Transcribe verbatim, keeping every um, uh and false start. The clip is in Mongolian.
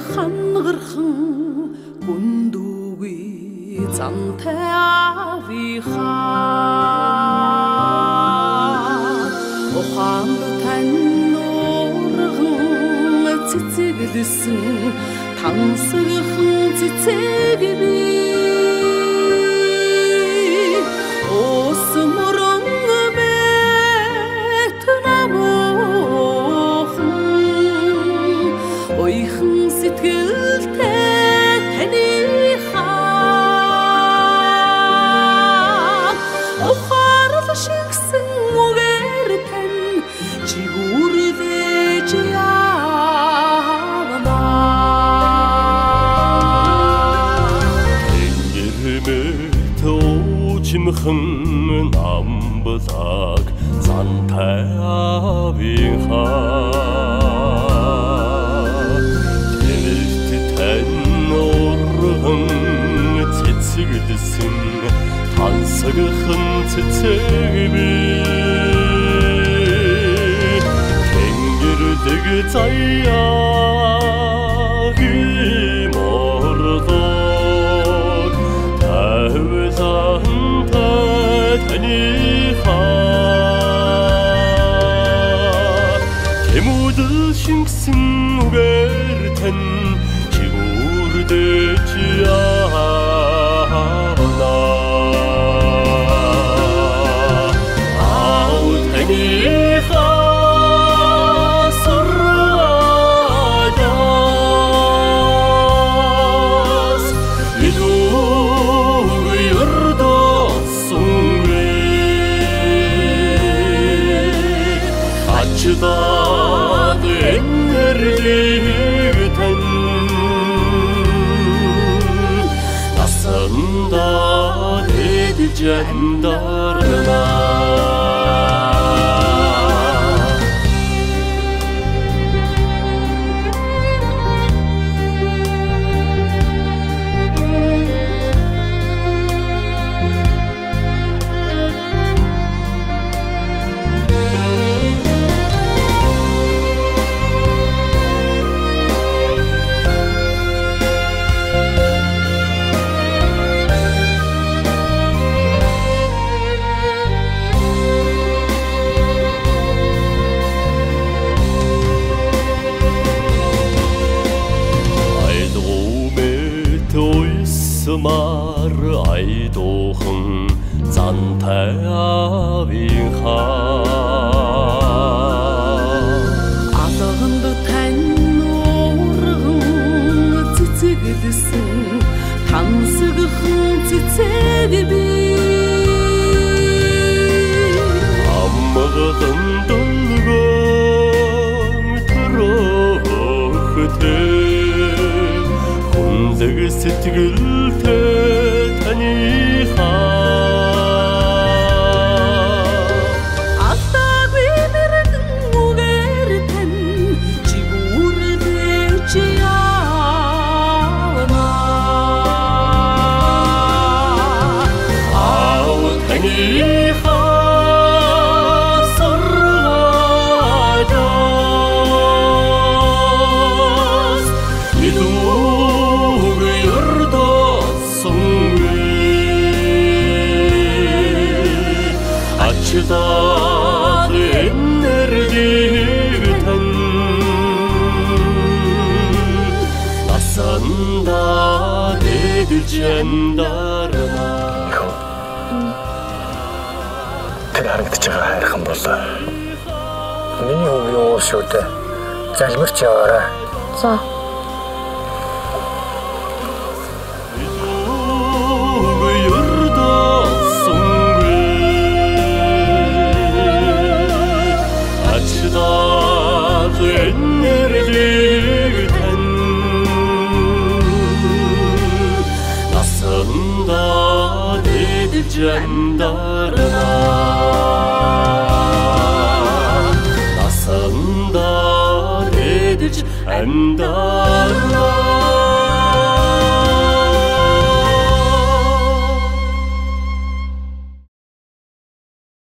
хангырхан гүндүгүй зантай авихаа ухаанд тань урган цэцэглэсэн тансагхан цэцэгби ос мөрөн ойхон сэтгэлтэй таныхаа ухаарл шигсэн үгээр тань жигүүрдэж явна тэнгэрмэт уучимхэн намблаг зантай авихаа цэцэглэсэн тансагхан цэцэгби тэнгэрдэг заяа химордог тавилантай таныхаа тэмүүдэл шингэсэн үгээр тань жигүүрдэж явна Açıdan enlerlik ten aslında edeceğim darına Sımar aydoğun zanтай авихаа алганд тань урган цэцэглэсэн тансагхан цэцэгби аммаган долгон төрөхтэй хүнлэг сэтгэлтэй таныхаа алтаагүй мэрэгэн үгээр тань жигүүрдэж явна аав таныхаа Açıdan enlerlik ten aslında edeceğim darına Тэр харагдаж байгаа хайрхан болоо. Миний өвгийн уус шүү дээ. Залбирч яваарай. За. Aslında edeceğim